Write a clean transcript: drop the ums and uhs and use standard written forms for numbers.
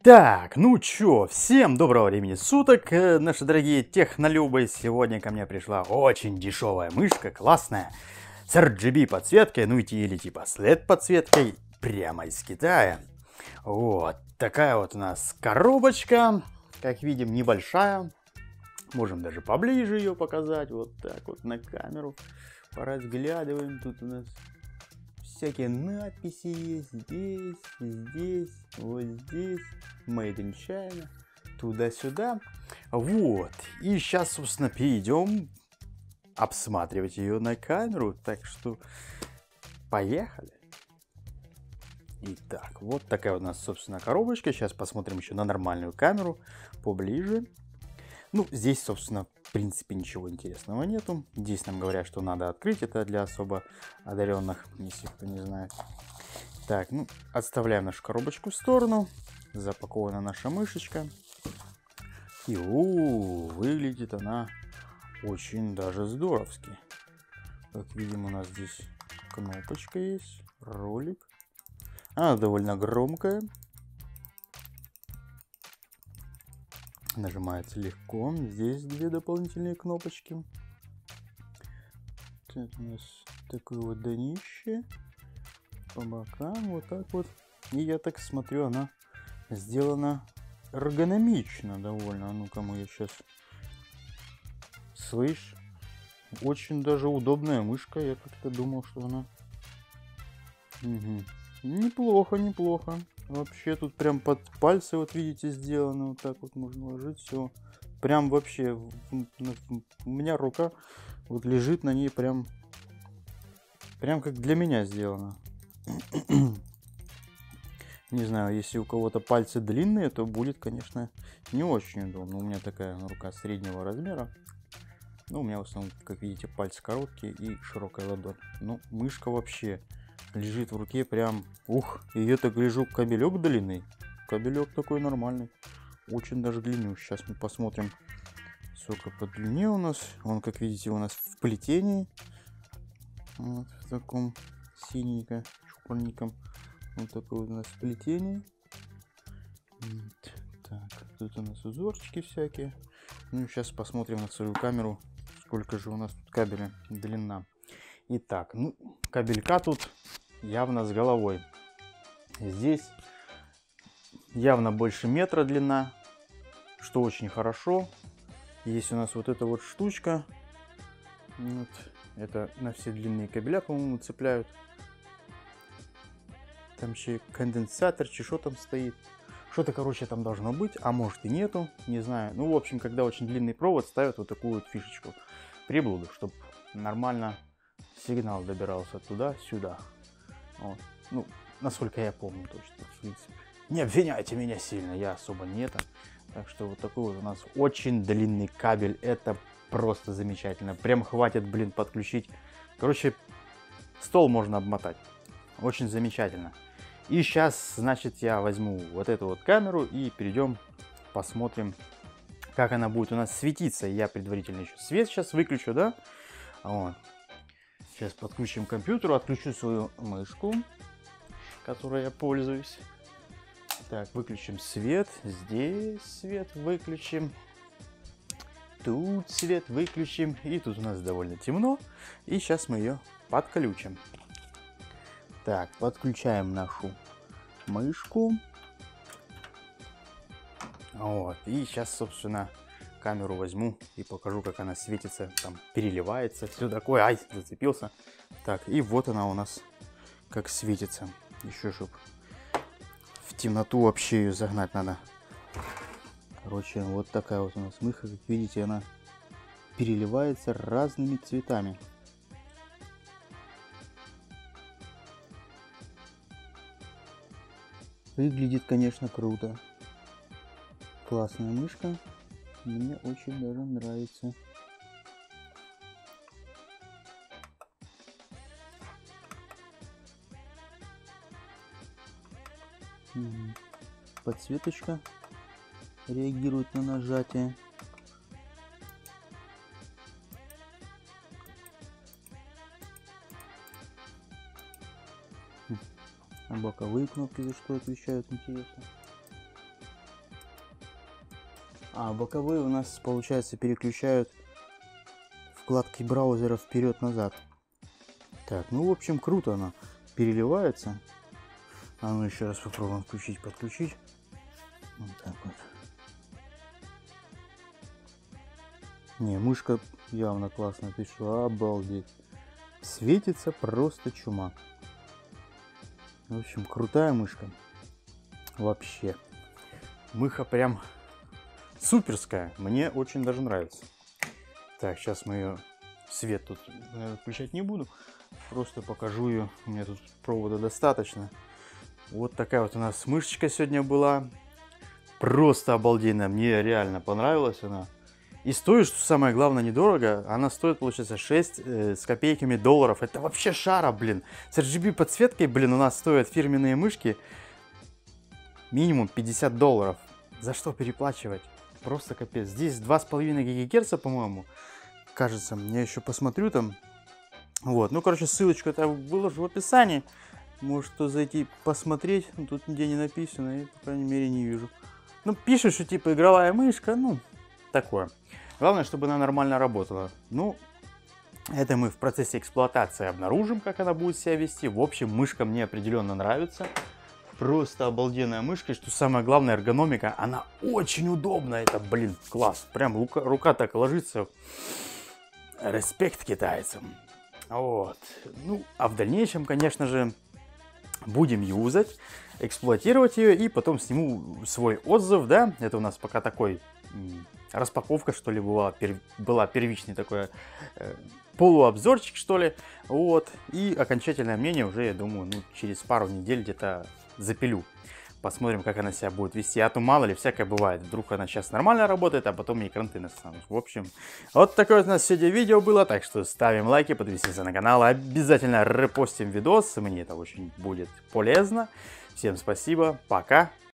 Так, ну чё, всем доброго времени суток, наши дорогие технолюбы. Сегодня ко мне пришла очень дешевая мышка, классная, с RGB подсветкой, ну или типа с LED подсветкой, прямо из Китая. Вот, такая вот у нас коробочка, как видим, небольшая. Можем даже поближе ее показать, вот так вот на камеру. Поразглядываем, тут у нас всякие надписи есть здесь, вот здесь, Made in China, туда-сюда. Вот, и сейчас, собственно, перейдем обсматривать ее на камеру, так что поехали. Итак, вот такая у нас, собственно, коробочка. Сейчас посмотрим еще на нормальную камеру поближе. Ну, здесь, собственно, в принципе, ничего интересного нету. Здесь нам говорят, что надо открыть. Это для особо одаренных, если кто не знает. Так, ну, отставляем нашу коробочку в сторону. Запакована наша мышечка. И, выглядит она очень даже здоровски. Как видим, у нас здесь кнопочка есть, ролик. Она довольно громкая. Нажимается легко. Здесь две дополнительные кнопочки. Тут у нас такое вот днище. По бокам, вот так вот. И я так смотрю, она сделана эргономично довольно. Ну-ка, мы ее сейчас... Слышь, очень даже удобная мышка. Я как-то думал, что она... Угу. Неплохо, неплохо. Вообще тут прям под пальцы, вот видите, сделано. Вот так вот можно ложить все. Прям вообще, у меня рука вот лежит на ней прям как для меня сделано. Не знаю, если у кого-то пальцы длинные, то будет, конечно, не очень удобно. У меня такая рука среднего размера. Ну, у меня в основном, как видите, пальцы короткие и широкая ладонь. Ну, мышка вообще лежит в руке прям... Ух, и я так гляжу, кабелек длинный. Кабелек такой нормальный. Очень даже длинный. Сейчас мы посмотрим, сколько по длине у нас. Он, как видите, у нас в плетении. Вот в таком синенько-чупорником. Вот такое вот у нас плетение. Вот. Так, тут у нас узорчики всякие. Ну, сейчас посмотрим на свою камеру, сколько же у нас тут кабеля, длина. Итак, ну, кабелька тут явно с головой. Здесь явно больше метра длина, что очень хорошо. Есть у нас вот эта вот штучка. Вот. Это на все длинные кабеля, по-моему, цепляют. Там еще конденсатор, что там стоит. Что-то, короче, там должно быть, а может и нету, не знаю. Ну, в общем, когда очень длинный провод, ставят вот такую вот фишечку, приблуду, чтобы нормально сигнал добирался туда-сюда. Вот. Ну, насколько я помню точно, в принципе. Не обвиняйте меня сильно, я особо не это. Так что вот такой вот у нас очень длинный кабель, это просто замечательно. Прям хватит, блин, подключить. Короче, стол можно обмотать. Очень замечательно. И сейчас, значит, я возьму вот эту вот камеру и перейдем, посмотрим, как она будет у нас светиться. Я предварительно еще свет сейчас выключу, да? Вот. Сейчас подключим к компьютеру, отключу свою мышку, которой я пользуюсь. Так, выключим свет. Здесь свет выключим. Тут свет выключим. И тут у нас довольно темно. И сейчас мы ее подключим. Так, подключаем нашу мышку. Вот. И сейчас, собственно, камеру возьму и покажу, как она светится, там переливается, все такое. Ай, зацепился. Так, и вот она у нас как светится. Еще чтоб в темноту вообще ее загнать надо. Короче, вот такая вот у нас мышка, как видите, она переливается разными цветами. Выглядит, конечно, круто. Классная мышка. Мне очень даже нравится. Подсветочка реагирует на нажатие. А боковые кнопки за что отвечают, интересно. А боковые у нас, получается, переключают вкладки браузера вперед-назад. Так, ну, в общем, круто она переливается. А ну, еще раз попробуем включить, подключить. Вот так вот. Не, мышка явно классная, ты что, обалдеть. Светится просто чума. В общем, крутая мышка. Вообще. Мыха прям суперская. Мне очень даже нравится. Так, сейчас мы ее... Свет тут, наверное, включать не буду. Просто покажу ее. У меня тут провода достаточно. Вот такая вот у нас мышечка сегодня была. Просто обалденная. Мне реально понравилась она. И стоит, что самое главное, недорого. Она стоит, получается, 6 с копейками долларов. Это вообще шара, блин. С RGB подсветкой, блин, у нас стоят фирменные мышки минимум 50 долларов. За что переплачивать? Просто капец. Здесь 2,5 ГГц, по-моему. Кажется, я еще посмотрю там. Вот, ну, короче, ссылочку я выложу в описании. Может, кто зайти посмотреть. Ну, тут нигде не написано, и, по крайней мере, не вижу. Ну, пишут, что типа игровая мышка, ну, такое. Главное, чтобы она нормально работала. Ну, это мы в процессе эксплуатации обнаружим, как она будет себя вести. В общем, мышка мне определенно нравится. Просто обалденная мышка. И что самое главное, эргономика. Она очень удобная. Это, блин, класс. Прям рука так ложится. Респект китайцам. Вот. Ну, а в дальнейшем, конечно же, будем юзать, эксплуатировать ее. И потом сниму свой отзыв, да. Это у нас пока такой... распаковка, что ли, была первичный такой полуобзорчик, что ли. Вот. И окончательное мнение уже, я думаю, ну, через пару недель где-то запилю. Посмотрим, как она себя будет вести. А то мало ли, всякое бывает. Вдруг она сейчас нормально работает, а потом ей кранты настанут. В общем, вот такое вот у нас сегодня видео было. Так что ставим лайки, подписываемся на канал. Обязательно репостим видос. Мне это очень будет полезно. Всем спасибо. Пока.